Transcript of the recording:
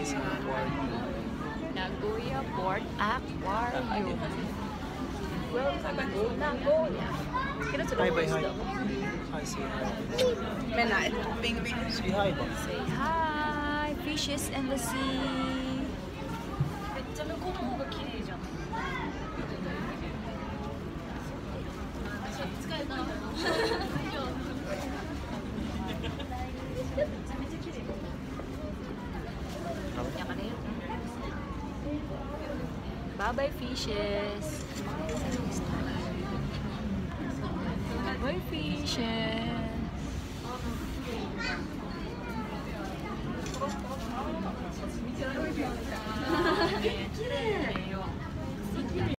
sa aquarium. Nagoya Port Aquarium. Welcome to Nagoya. Kaya sa Hi, bye, words hi. daw. Hi, say hi. Mena, bing bing. Say hi ba? Say hi, fishes in the sea. めっちゃ向こうの方が綺麗じゃん。疲れた。 Bye bye fishes. Bye fishes.